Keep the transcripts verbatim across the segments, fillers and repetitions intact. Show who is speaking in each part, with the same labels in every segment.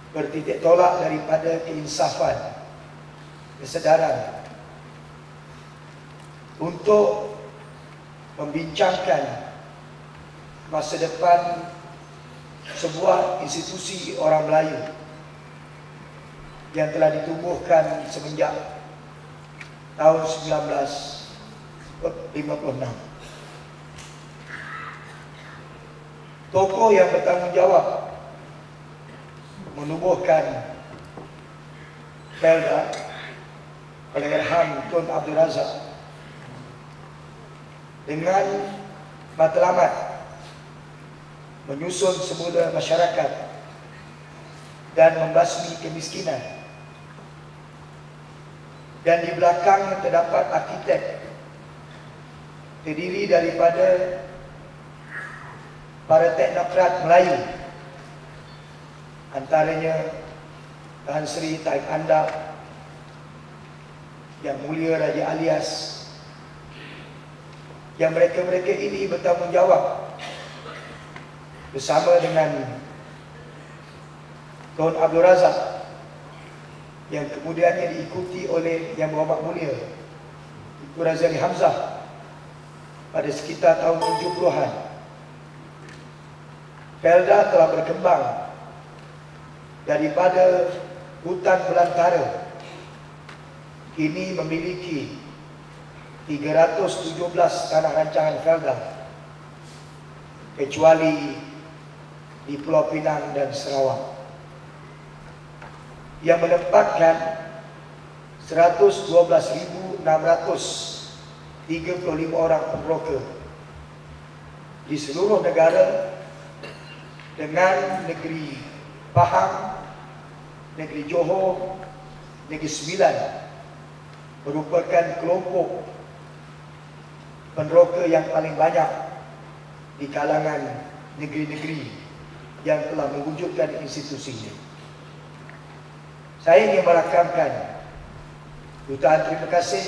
Speaker 1: bertitik tolak daripada keinsafan, kesedaran untuk membincangkan masa depan sebuah institusi orang Melayu yang telah ditumbuhkan semenjak tahun seribu sembilan ratus lima puluh enam. Tokoh yang bertanggungjawab menubuhkan Felda, Allahyarham Tun Abdul Razak, dengan matlamat menyusun semula masyarakat dan membasmi kemiskinan. Dan di belakangnya terdapat arkitek terdiri daripada para teknokrat Melayu, antaranya Tan Sri Taib Andak, Yang Mulia Raja Alias, yang mereka-mereka ini bertanggungjawab bersama dengan Tun Abdul Razak, yang kemudiannya diikuti oleh Yang Berhormat Mulia Tun Razali Hamzah pada sekitar tahun tujuh puluhan. Felda telah berkembang daripada hutan belantara, kini memiliki tiga ratus tujuh belas tanah rancangan Felda, kecuali di Pulau Pinang dan Sarawak, yang menempatkan seratus dua belas ribu enam ratus tiga puluh lima orang pembroker di seluruh negara, dengan negeri Pahang, negeri Johor, negeri Sembilan merupakan kelompok penroka yang paling banyak di kalangan negeri-negeri yang telah mewujudkan institusi ini. Saya ingin merakamkan jutaan terima kasih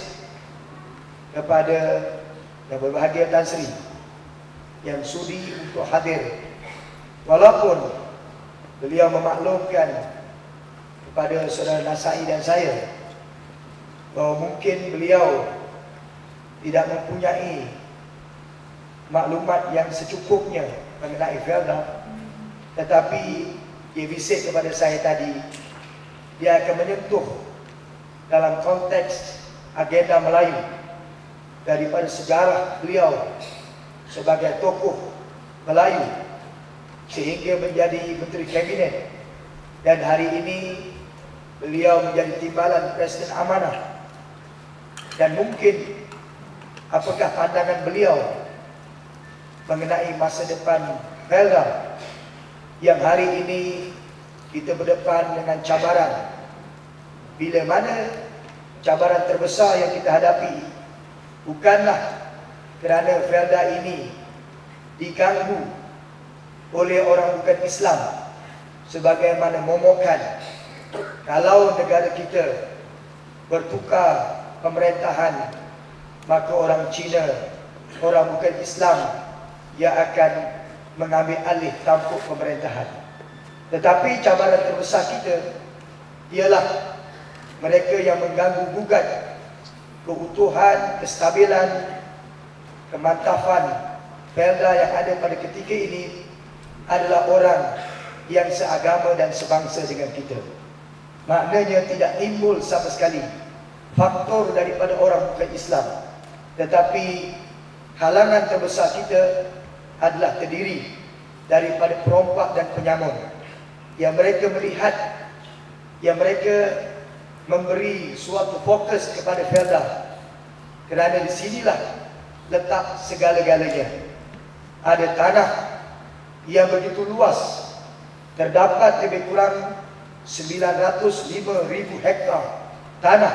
Speaker 1: kepada Yang Berbahagia Tan Sri yang sudi untuk hadir, walaupun beliau memaklumkan kepada saudara Nasai dan saya bahawa mungkin beliau tidak mempunyai maklumat yang secukupnya mengenai Felda, tetapi dia bisik kepada saya tadi, dia akan menyentuh dalam konteks agenda Melayu daripada sejarah beliau sebagai tokoh Melayu sehingga menjadi Menteri Kabinet, dan hari ini beliau menjadi timbalan Presiden Amanah. Dan mungkin apakah pandangan beliau mengenai masa depan Felda yang hari ini kita berdepan dengan cabaran, bila mana cabaran terbesar yang kita hadapi bukanlah kerana Felda ini diganggu oleh orang bukan Islam sebagaimana momokan kalau negara kita bertukar pemerintahan, maka orang Cina, orang bukan Islam yang akan mengambil alih tampuk pemerintahan. Tetapi cabaran terbesar kita ialah mereka yang mengganggu gugat keutuhan, kestabilan, kemantafan Felda yang ada pada ketika ini adalah orang yang seagama dan sebangsa dengan kita. Maknanya tidak timbul sama sekali faktor daripada orang bukan Islam, tetapi halangan terbesar kita adalah terdiri daripada perompak dan penyamun yang mereka melihat, yang mereka memberi suatu fokus kepada Felda kerana di sinilah letak segala-galanya. Ada tanah yang begitu luas, terdapat lebih kurang sembilan ratus lima ribu hektar tanah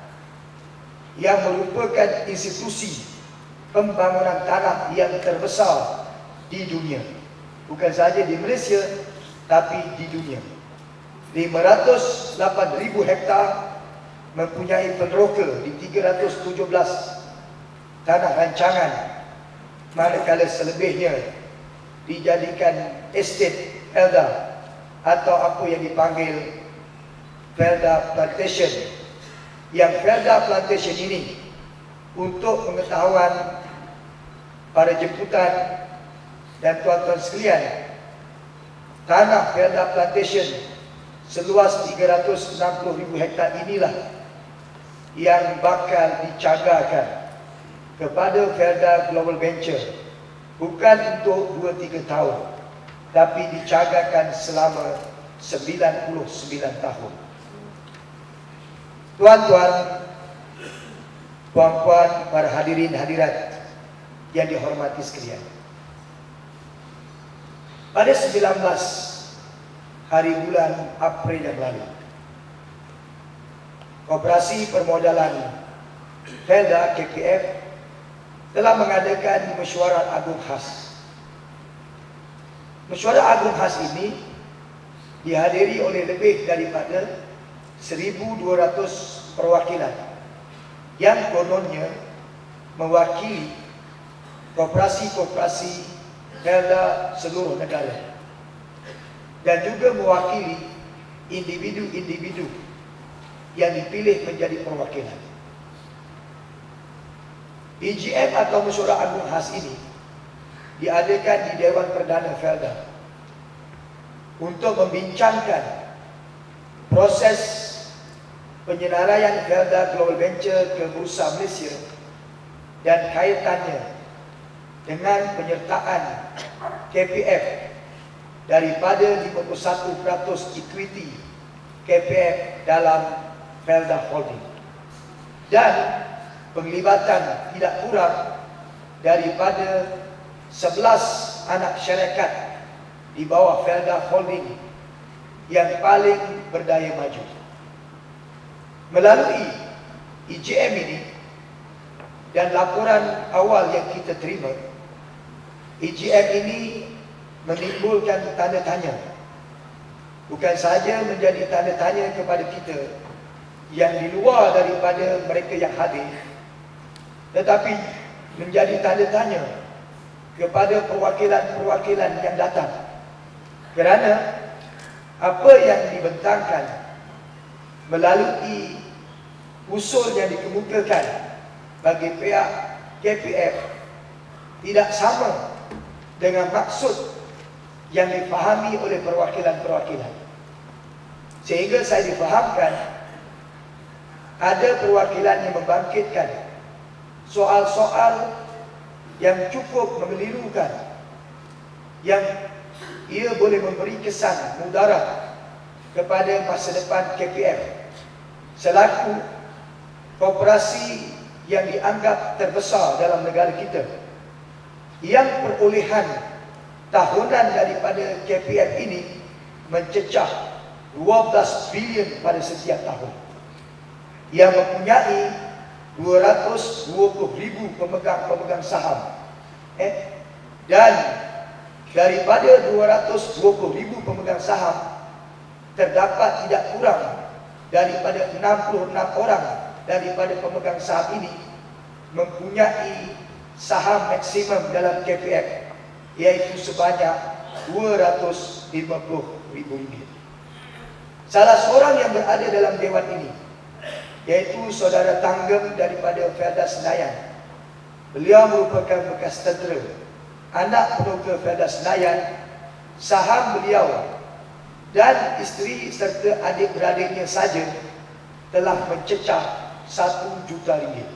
Speaker 1: yang merupakan institusi pembangunan tanah yang terbesar di dunia. Bukan saja di Malaysia, tapi di dunia. lima ratus lapan ribu hektar mempunyai penroka di tiga ratus tujuh belas tanah rancangan, manakala selebihnya dijadikan estate Felda atau apa yang dipanggil Felda Plantation. Yang Felda Plantation ini, untuk pengetahuan para jemputan dan tuan-tuan sekalian, tanah Felda Plantation seluas tiga ratus enam puluh ribu hektar inilah yang bakal dicagarkan kepada Felda Global Venture, bukan untuk dua tiga tahun, tapi dicagarkan selama sembilan puluh sembilan tahun. Tuan-tuan, puan-puan, para hadirin hadirat yang dihormati sekalian, pada sembilan belas hari bulan April yang lalu, Koperasi Permodalan Felda K P F telah mengadakan mesyuarat agung khas. Mesyuarat agung khas ini dihadiri oleh lebih daripada seribu dua ratus perwakilan yang kononnya mewakili koperasi-koperasi Felda seluruh negara dan juga mewakili individu-individu yang dipilih menjadi perwakilan. I G M atau Mesyuarat Agung Khas ini diadakan di Dewan Perdana Felda untuk membincangkan proses penyenaraian Felda Global Venture ke Bursa Malaysia dan kaitannya dengan penyertaan K P F daripada lima puluh satu peratus equity K P F dalam Felda Holding dan penglibatan tidak kurang daripada sebelas anak syarikat di bawah Felda Holding yang paling berdaya maju. Melalui I G M ini dan laporan awal yang kita terima, I G M ini menimbulkan tanda tanya. Bukan sahaja menjadi tanda tanya kepada kita yang di luar daripada mereka yang hadir, tetapi menjadi tanda tanya kepada perwakilan-perwakilan yang datang. Kerana apa yang dibentangkan melalui usul yang dikemukakan bagi pihak K P F tidak sama dengan maksud yang difahami oleh perwakilan-perwakilan. Sehingga saya difahamkan ada perwakilan yang membangkitkan soal-soal yang cukup mengelirukan, yang ia boleh memberi kesan mudarat kepada masa depan K P F selaku koperasi yang dianggap terbesar dalam negara kita, yang perolehan tahunan daripada K P F ini mencecah dua belas bilion pada setiap tahun, yang mempunyai dua ratus dua puluh ribu pemegang-pemegang saham, eh? dan daripada dua ratus dua puluh ribu pemegang saham terdapat tidak kurang daripada enam puluh enam orang daripada pemegang saham ini mempunyai saham maksimum dalam K P F, iaitu sebanyak dua ratus lima puluh ribu ringgit. Salah seorang yang berada dalam dewan ini, iaitu saudara Tanggem daripada Felda Senayan. Beliau merupakan bekas tentera, anak penuka Felda Senayan. Saham beliau dan isteri serta adik-beradiknya saja telah mencecah satu juta ringgit.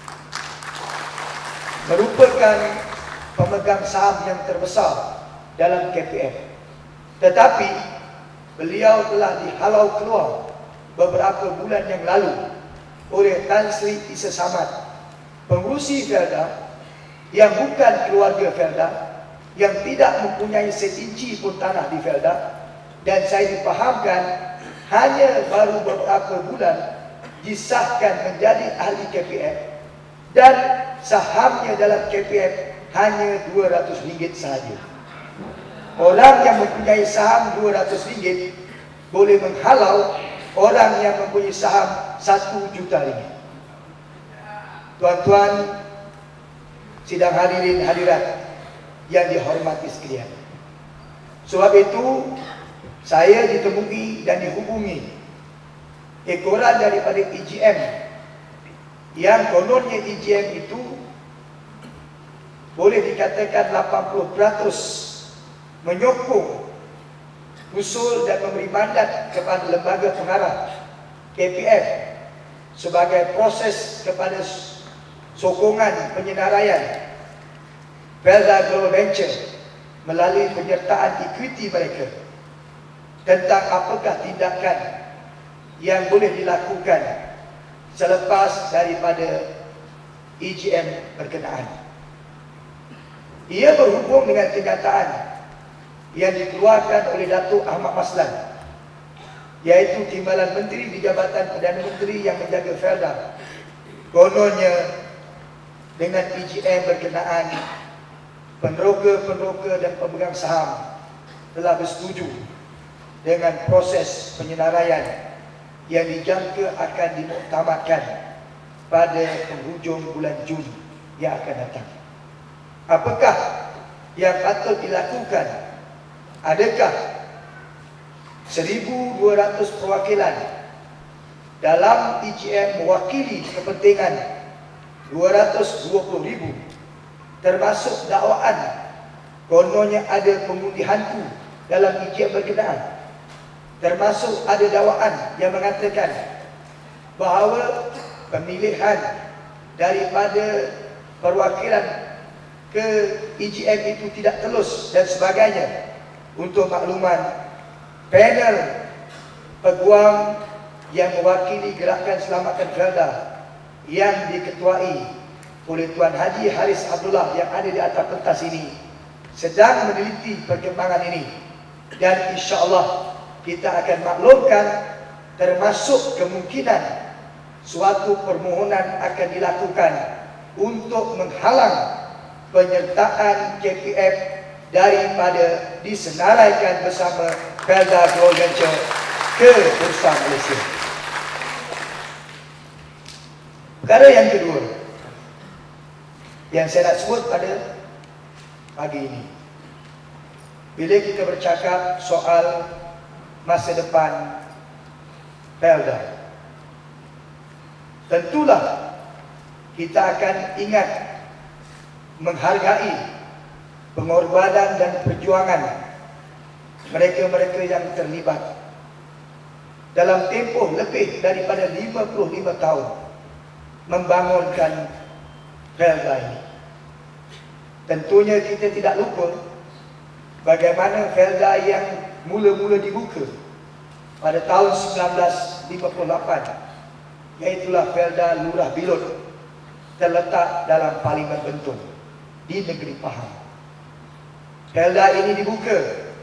Speaker 1: Merupakan pemegang saham yang terbesar dalam K P F. Tetapi beliau telah dihalau keluar beberapa bulan yang lalu oleh Tan Sri Isa Samad, pengurusi Felda yang bukan keluarga Felda, yang tidak mempunyai setinci pun tanah di Felda, dan saya difahamkan hanya baru beberapa bulan disahkan menjadi ahli K P F dan sahamnya dalam K P F hanya dua ratus ringgit sahaja. Orang yang mempunyai saham dua ratus ringgit boleh menghalau orang yang mempunyai saham satu juta ringgit. Tuan-tuan, sidang hadirin hadirat yang dihormati sekalian, sebab itu saya ditemui dan dihubungi ekoran daripada E G M yang kononnya E G M itu boleh dikatakan lapan puluh peratus menyokong usul dan memberi mandat kepada lembaga pengarah K P F sebagai proses kepada sokongan penyenaraian Felda Global Venture melalui penyertaan ekuiti mereka tentang apakah tindakan yang boleh dilakukan selepas daripada E G M berkenaan. Ia berhubung dengan kenyataan yang dikeluarkan oleh Datuk Ahmad Maslan, iaitu Timbalan Menteri di Jabatan Perdana Menteri yang menjaga Felda. Kononnya dengan E G M berkenaan, peneroka-peneroka dan pemegang saham telah bersetuju dengan proses penyenaraian yang dijangka akan dimuktamadkan pada penghujung bulan Jun yang akan datang. Apakah yang patut dilakukan? Adakah seribu dua ratus perwakilan dalam E G M mewakili kepentingan dua ratus dua puluh ribu, termasuk dakwaan kononnya ada pengundi hantu dalam E G M berkenaan, termasuk ada dakwaan yang mengatakan bahawa pemilihan daripada perwakilan ke E G M itu tidak telus dan sebagainya. Untuk makluman, panel peguam yang mewakili Gerakan Selamatkan Felda yang diketuai oleh Tuan Haji Haris Abdullah yang ada di atas pentas ini sedang meneliti perkembangan ini, dan insya-Allah kita akan maklumkan termasuk kemungkinan suatu permohonan akan dilakukan untuk menghalang penyertaan K P F daripada disenaraikan bersama Felda Global Venture ke Bursa Malaysia. Perkara yang kedua yang saya nak sebut pada pagi ini, bila kita bercakap soal masa depan Felda, tentulah kita akan ingat menghargai pengorbanan dan perjuangan mereka-mereka yang terlibat dalam tempoh lebih daripada lima puluh lima tahun membangunkan Felda ini. Tentunya kita tidak lupa bagaimana Felda yang mula-mula dibuka pada tahun seribu sembilan ratus lima puluh lapan, iaitulah Felda Lurah Bilot, terletak dalam Parlimen Bentong di negeri Pahang. Felda ini dibuka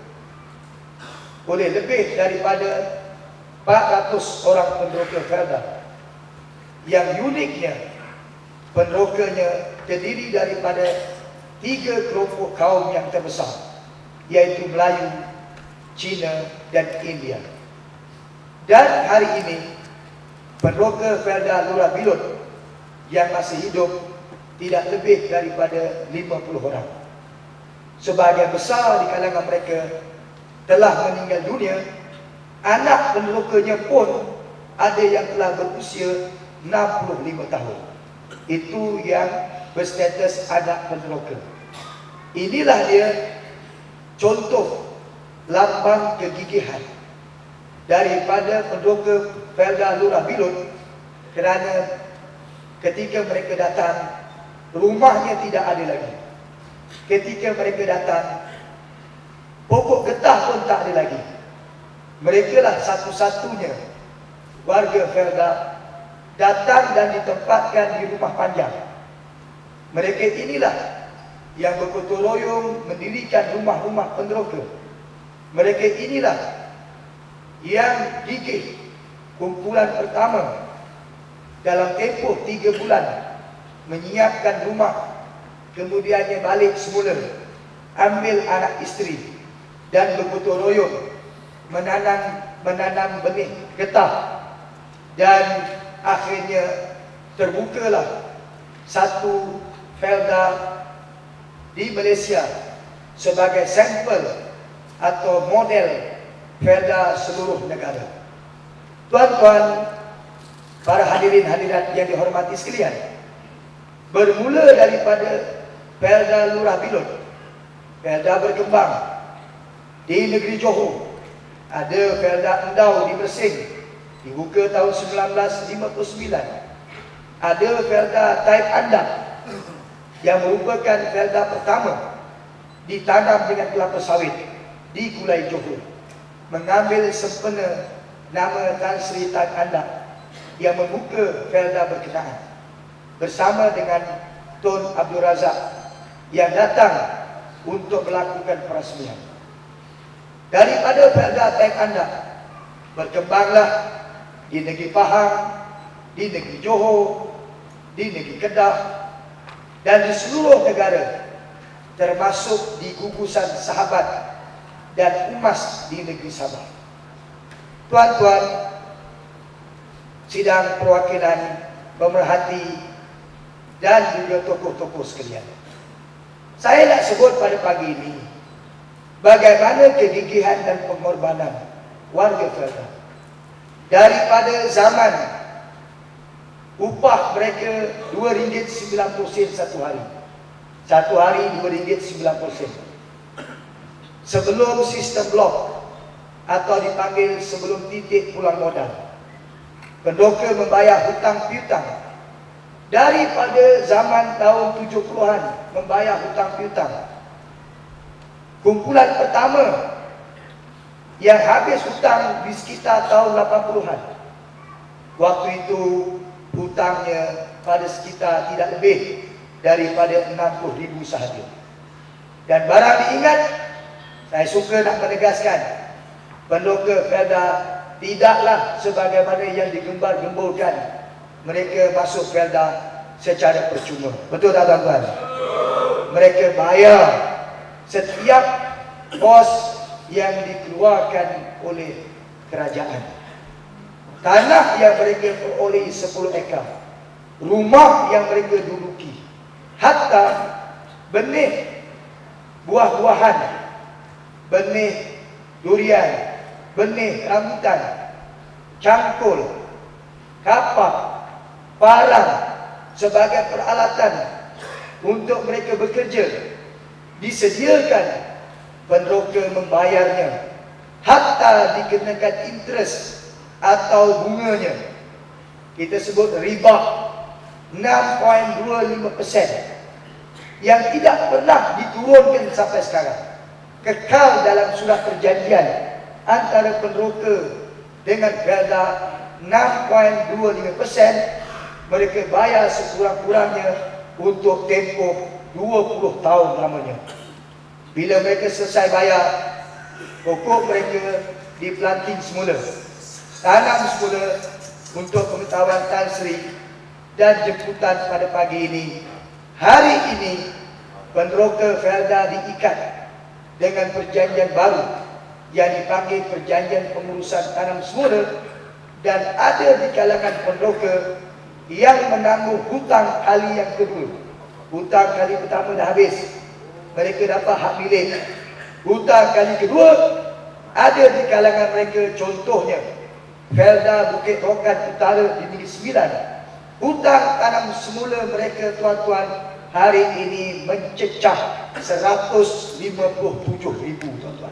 Speaker 1: oleh lebih daripada empat ratus orang peneroka Felda. Yang uniknya, penerokanya terdiri daripada tiga kelompok kaum yang terbesar, iaitu Melayu, Cina dan India. Dan hari ini peneroka Felda Lurah Bilot yang masih hidup tidak lebih daripada lima puluh orang. Sebahagian besar di kalangan mereka telah meninggal dunia. Anak penerokanya pun ada yang telah berusia enam puluh lima tahun. Itu yang berstatus anak peneroka. Inilah dia contoh lambang kegigihan daripada peneroka Felda Lurah Bilot, kerana ketika mereka datang, rumahnya tidak ada lagi. Ketika mereka datang, pokok getah pun tak ada lagi. Mereka lah satu-satunya warga Felda datang dan ditempatkan di rumah panjang. Mereka inilah yang bergotong royong mendirikan rumah-rumah peneroka. Mereka inilah yang gigih kumpulan pertama dalam tempoh tiga bulan menyiapkan rumah, kemudiannya balik semula, ambil anak isteri dan bergotong royong menanam menanam benih getah, dan akhirnya terbukalah satu Felda di Malaysia sebagai sampel atau model perda seluruh negara. Tuan-tuan, para hadirin hadirat yang dihormati sekalian, bermula daripada perda Lurah Bilun, perda berkembang di negeri Johor. Ada perda Endau di Mersing, dibuka tahun seribu sembilan ratus lima puluh sembilan. Ada perda Taib Andam yang merupakan perda pertama ditanam dengan kelapa sawit di Kulai Johor, mengambil sempena nama Tan Sri Taib Andam yang membuka perda berkenaan bersama dengan Tun Abdul Razak yang datang untuk melakukan perasmian. Daripada perda Taib Andam berkembanglah di negeri Pahang, di negeri Johor, di negeri Kedah, dan di seluruh negara, termasuk di gugusan Sahabat dan Umas di negeri Sabah. Tuan-tuan, sidang perwakilan pemerhati dan juga tokoh-tokoh sekalian, saya nak sebut pada pagi ini bagaimana kegigihan dan pengorbanan warga Kedah. Daripada zaman upah mereka dua ringgit sembilan puluh sen satu hari, satu hari dua ringgit sembilan puluh sen. Sebelum sistem blok atau dipanggil sebelum titik pulang modal, pendoka membayar hutang piutang. Daripada zaman tahun tujuh puluhan membayar hutang piutang. Kumpulan pertama yang habis hutang di sekitar tahun lapan puluhan. Waktu itu hutangnya pada sekitar tidak lebih daripada enam puluh ribu sahaja. Dan barang diingat, saya suka nak menegaskan, pendoka perda tidaklah sebagaimana yang digembar-gemburkan mereka masuk perda secara percuma. Betul tak tuan-tuan? Mereka bayar setiap kos yang dikeluarkan oleh kerajaan. Tanah yang mereka peroleh sepuluh ekar, rumah yang mereka duduki, hatta benih buah-buahan, benih durian, benih rambutan, cangkul, kapak, parang sebagai peralatan untuk mereka bekerja disediakan. Pendoka membayarnya, hatta dikenakan interest atau bunganya, kita sebut riba, enam perpuluhan dua lima persen, yang tidak pernah diturunkan sampai sekarang. Kekal dalam surat perjanjian antara pendoka dengan perda, enam perpuluhan dua lima persen mereka bayar sekurang-kurangnya untuk tempoh dua puluh tahun lamanya. Bila mereka selesai bayar, pokok mereka diplanting semula, tanam semula. Untuk pengetahuan Tan Sri dan jemputan pada pagi ini, hari ini pendoka perda diikat dengan perjanjian baru yang dipanggil Perjanjian Pengurusan Tanam Semula, dan ada di kalangan pendoka yang menanggung hutang kali yang kedua. Hutang kali pertama dah habis, mereka dapat hak milik. Hutang kali kedua ada di kalangan mereka, contohnya perda Bukit Rokan Utara di Negeri Sembilan. Hutang tanam semula mereka, tuan-tuan, hari ini mencecah seratus lima puluh tujuh ribu, tuan-tuan.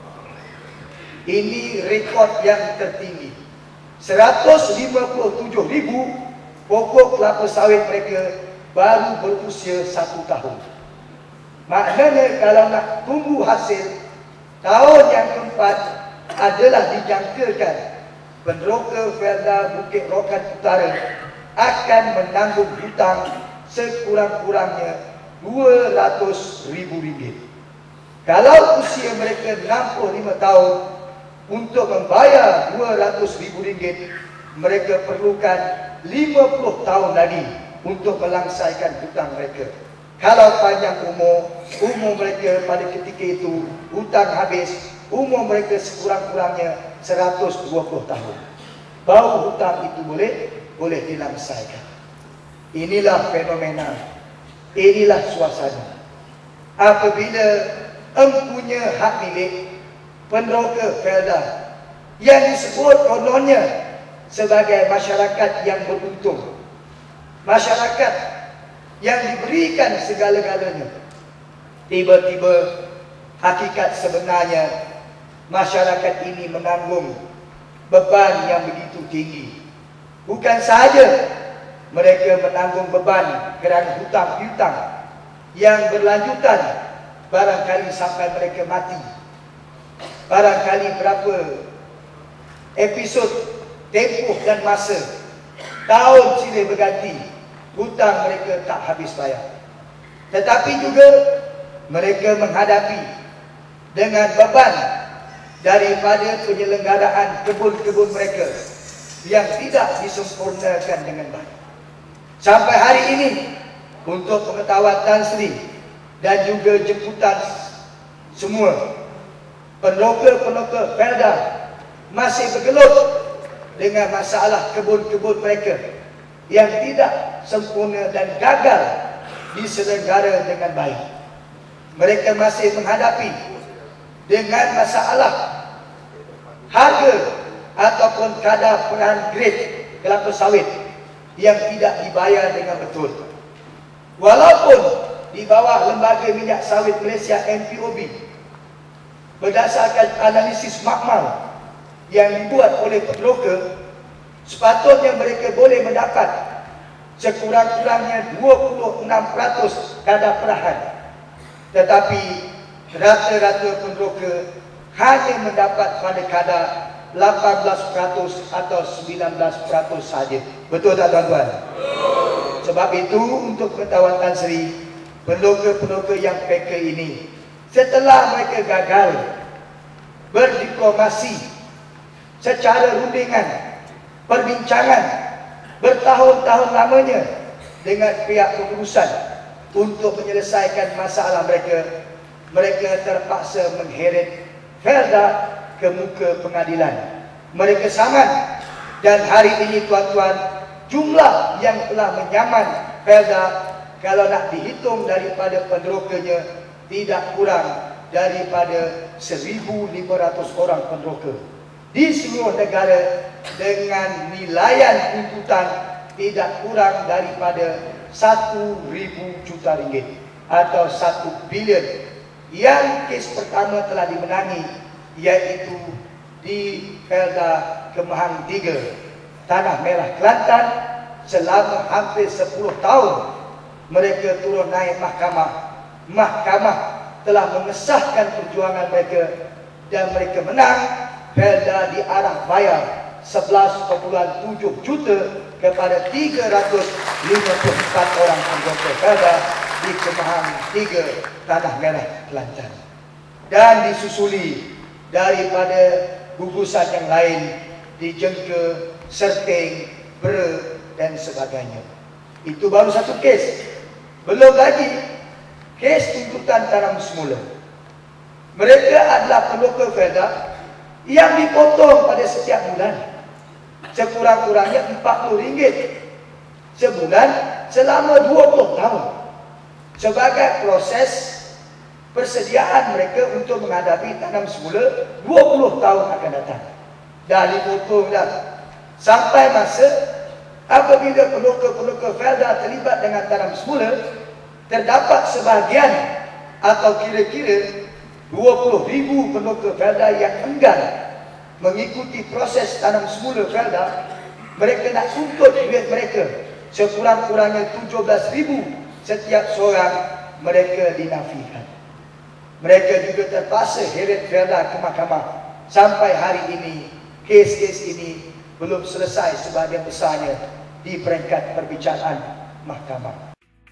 Speaker 1: Ini rekod yang tertinggi. seratus lima puluh tujuh ribu pokok kelapa sawit mereka baru berusia satu tahun. Maknanya kalau nak tunggu hasil, tahun yang keempat adalah dijangkakan pendoka perda Bukit Rokan Utara akan menanggung hutang sekurang-kurangnya dua ratus ribu ringgit. Kalau usia mereka enam puluh lima tahun, untuk membayar dua ratus ribu ringgit, mereka perlukan lima puluh tahun lagi untuk melangsaikan hutang mereka. Kalau panjang umur, umur mereka pada ketika itu hutang habis, umur mereka sekurang-kurangnya seratus dua puluh tahun, baru hutang itu boleh boleh dilangsaikan. Inilah fenomena, inilah suasana. Apabila empunya hak milik, peneroka Felda yang disebut kononnya sebagai masyarakat yang beruntung, masyarakat yang diberikan segala-galanya. Tiba-tiba hakikat sebenarnya masyarakat ini menanggung beban yang begitu tinggi. Bukan sahaja mereka menanggung beban kerana hutang piutang yang berlanjutan, barangkali sampai mereka mati. Barangkali berapa episod tempoh dan masa, tahun silih berganti, hutang mereka tak habis bayar. Tetapi juga mereka menghadapi dengan beban daripada penyelenggaraan kebun-kebun mereka yang tidak disempurnakan dengan baik. Sampai hari ini, untuk pengetahuan Tan Sri dan juga jemputan semua, peneroka-peneroka Felda masih bergelut dengan masalah kebun-kebun mereka yang tidak sempurna dan gagal diselenggara dengan baik. Mereka masih menghadapi dengan masalah harga ataupun kadar perahan grade kelapa sawit yang tidak dibayar dengan betul. Walaupun di bawah Lembaga Minyak Sawit Malaysia M P O B, berdasarkan analisis makmal yang dibuat oleh peneroka, sepatutnya mereka boleh mendapat sekurang-kurangnya dua puluh enam peratus kadar perahan. Tetapi rata-rata peneroka hanya mendapat pada kadar lapan belas peratus atau sembilan belas peratus sahaja. Betul tak tuan-tuan? Sebab itu, untuk pengetahuan Tan Sri, peneroka-peneroka yang P K ini, setelah mereka gagal berdiplomasi secara rundingan, perbincangan bertahun-tahun lamanya dengan pihak pengurusan untuk menyelesaikan masalah mereka, mereka terpaksa mengheret Felda ke muka pengadilan. Mereka saman, dan hari ini tuan-tuan, jumlah yang telah menyaman Felda, kalau nak dihitung daripada penerokanya, tidak kurang daripada seribu lima ratus orang peneroka di seluruh negara, dengan nilaian tuntutan tidak kurang daripada satu ribu juta ringgit atau satu bilion. Yang kes pertama telah dimenangi, iaitu di Felda Kemahang tiga, Tanah Merah, Kelantan. Selama hampir sepuluh tahun mereka turun naik mahkamah. Mahkamah telah mengesahkan perjuangan mereka dan mereka menang. Felda diarah bayar sebelas perpuluhan tujuh juta kepada tiga ratus lima puluh empat orang anggota Felda di Kemahang tiga, Tanah Merah, Kelantan. Dan disusuli daripada gugusan yang lain di Jengke, Serting, Bera dan sebagainya. Itu baru satu kes. Belum lagi kes tuntutan tanam semula. Mereka adalah peneroka Felda yang dipotong pada setiap bulan sekurang-kurangnya empat puluh ringgit sebulan selama dua puluh tahun, sebagai proses persediaan mereka untuk menghadapi tanam semula dua puluh tahun akan datang. Dah dipotong dah. Sampai masa apabila peneroka-peneroka Felda terlibat dengan tanam semula, terdapat sebahagian atau kira-kira dua puluh ribu peneroka Felda yang enggan mengikuti proses tanam semula Felda. Mereka nak tuntut duit mereka sekurang-kurangnya tujuh belas ribu setiap seorang. Mereka dinafikan. Mereka juga terpaksa heret Felda ke mahkamah. Sampai hari ini kes-kes ini belum selesai sebahagian besarnya di peringkat perbicaraan mahkamah.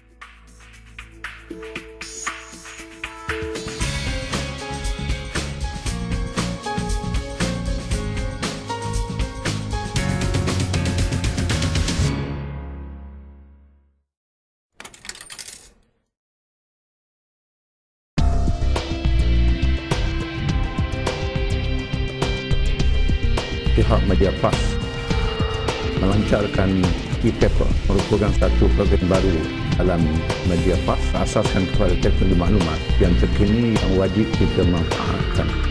Speaker 2: Pihak Media Plus melancarkan e-paper, merupakan satu program baru dalam Media Plus, asaskan kepada teknologi maklumat yang terkini yang wajib kita manfaatkan.